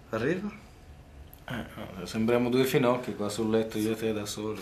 Arriva? No, sembriamo due finocchi qua sul letto, io e te da soli.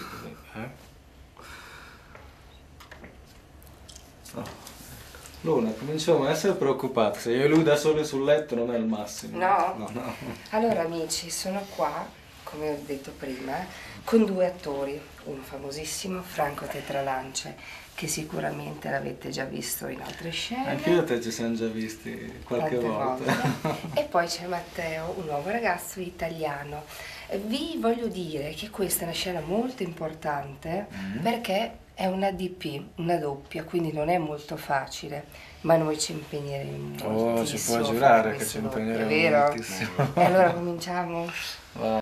Oh. Luna, cominciamo a essere preoccupati. Se io e lui da soli sul letto non è il massimo. No? No. Allora, amici, sono qua, come ho detto prima, con due attori. Un famosissimo, Franco Tetralance, che sicuramente l'avete già visto in altre scene. Anche io e te ci siamo già visti qualche Tante volta. volte. E poi c'è Matteo, un nuovo ragazzo italiano. Vi voglio dire che questa è una scena molto importante perché è una DP, una doppia, quindi non è molto facile, ma noi ci impegneremo moltissimo. Ci puoi giurare che ci doppia, impegneremo vero? moltissimo. E allora cominciamo? Vai.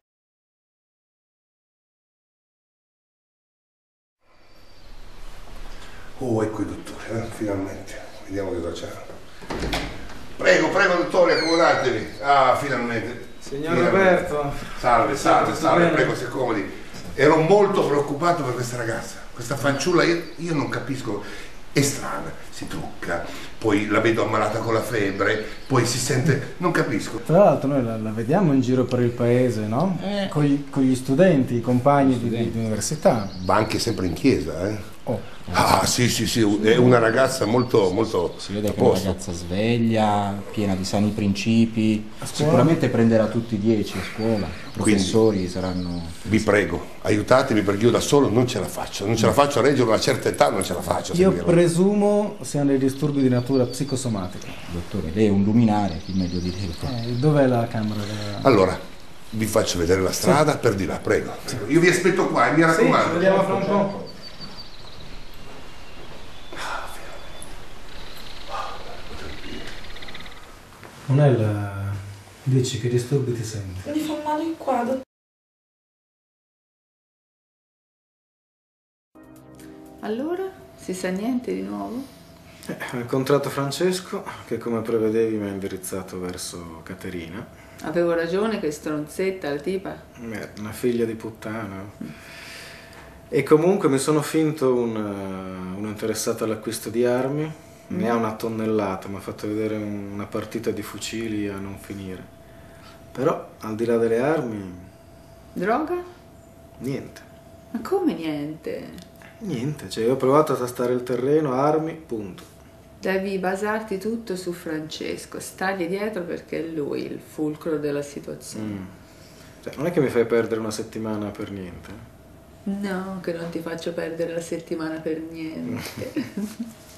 Oh, ecco il dottore, finalmente. Vediamo che cosa c'è. Prego, dottore, accomodatevi. Ah, finalmente. Signor Roberto. Salve, prego, si accomodi. Ero molto preoccupato per questa ragazza, questa fanciulla, io non capisco, è strana, si trucca, poi la vedo ammalata con la febbre, poi si sente, non capisco. Tra l'altro noi la vediamo in giro per il paese, no? Con gli studenti, i compagni di università. Va anche sempre in chiesa, eh? Oh. Ah, sì, è una ragazza molto si vede che è una ragazza sveglia, piena di sani principi, sicuramente prenderà tutti 10 a scuola, i professori saranno... Vi prego, aiutatemi perché io da solo non ce la faccio a reggere una certa età, non ce la faccio. Io presumo siano dei disturbi di natura psicosomatica. Dottore, lei è un luminare, il meglio di lei. Dov'è la camera? Allora, vi faccio vedere la strada per di là, prego. Io vi aspetto qua e mi raccomando. Sì, vediamo fra un po'. Monella, dici che disturbi ti senti? Mi fa male il quadro. Allora, si sa niente di nuovo? Ho incontrato Francesco che come prevedevi mi ha indirizzato verso Caterina. Avevo ragione, che stronzetta la tipa. Una figlia di puttana. E comunque mi sono finto un interessato all'acquisto di armi. Ne ha una tonnellata, mi ha fatto vedere una partita di fucili a non finire. Però, al di là delle armi... Droga? Niente. Ma come niente? Niente, cioè io ho provato a tastare il terreno, armi, punto. Devi basarti tutto su Francesco, stargli dietro perché è lui il fulcro della situazione. Cioè, non è che mi fai perdere una settimana per niente. No, che non ti faccio perdere la settimana per niente.